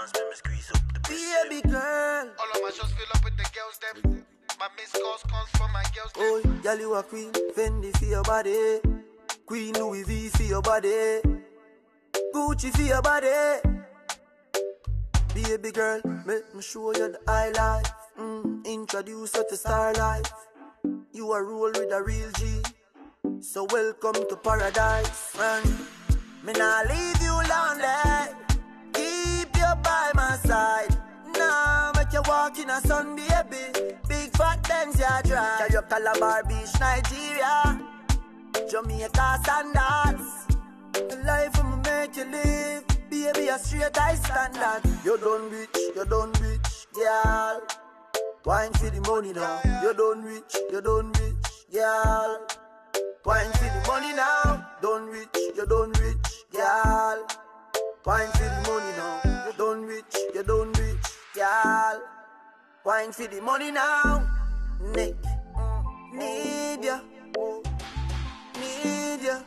dance, make me squeeze up the baby girl. All of my shows fill up with the girls, them. My missed calls comes from my girls, them. Oh, girl, you a queen. Fendi for your body. Queen Louis V for your body. Gucci for your body. Baby girl, make me show you the high life. Introduce you to star life. You are roll with a real G. So welcome to paradise. And me nah leave you lonely. Keep you by my side. Nah, make you walk in a sun, baby. Big fat Benz you drive. Carry your Calabar Beach, Nigeria. Jamaica standards. The life I'ma make you live. Baby, a straight high standard. You done rich, girl. Wine for the money now. You done rich, girl. Wine for the money now. Done rich, girl. Wine for the money now. You done rich, girl. Wine for the money now. Nick, need ya, need ya,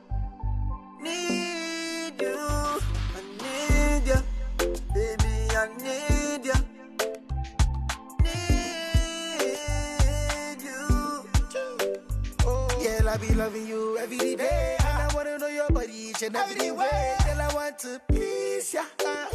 need you. I need ya, baby, I need ya. Need you. Girl, I be loving you every day. And I wanna know your body each and every way. Girl, I want to please ya,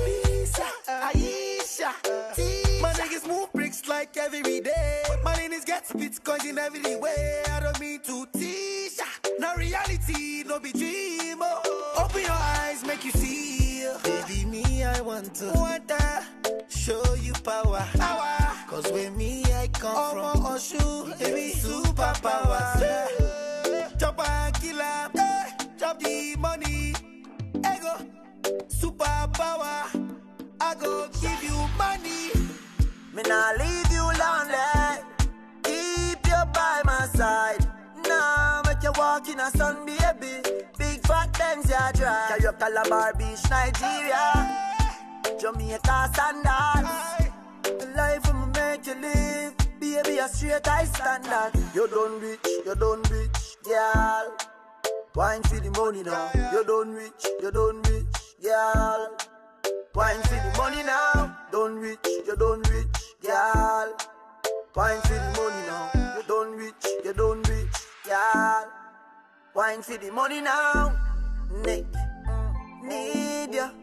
Aisha. My niggas move bricks like every day. My niggas get bitcoins in every way. I don't mean to tease ya. No reality, no be dream. Open your eyes, make you see. Baby, me, I want to show you power. Cause when me, I come from Oshu, baby, superpower. Chop and killer, chop the money. Ego, superpower. I go give you money. Me nah leave you lonely. Keep you by my side. Nah, make you walk in a sun, baby. Big fat Benz you drive. Carry your Calabar Beach, Nigeria. Jamaica standards. The life I'ma make you live. Baby, a straight high standard. You done rich, girl. Wine for the money now. You done rich, girl. Wine for the money now. Done rich, girl. Wine for the money now. You done rich, girl. Wine for the money now. Nick, need ya,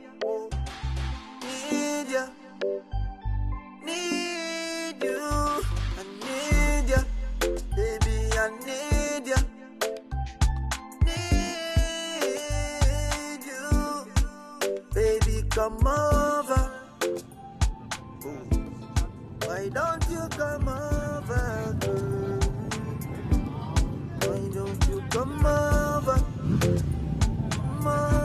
need ya, need you. I need ya, baby, I need ya. Need you, baby, come over. Why don't you come over, girl? Why don't you come over? Come over.